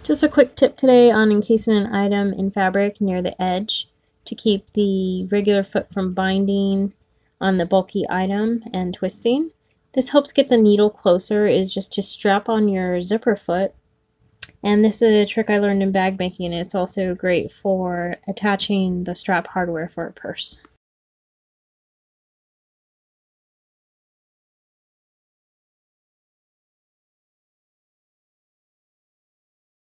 Just a quick tip today on encasing an item in fabric near the edge to keep the regular foot from binding on the bulky item and twisting. This helps get the needle closer is just to strap on your zipper foot. And this is a trick I learned in bag making. It's also great for attaching the strap hardware for a purse.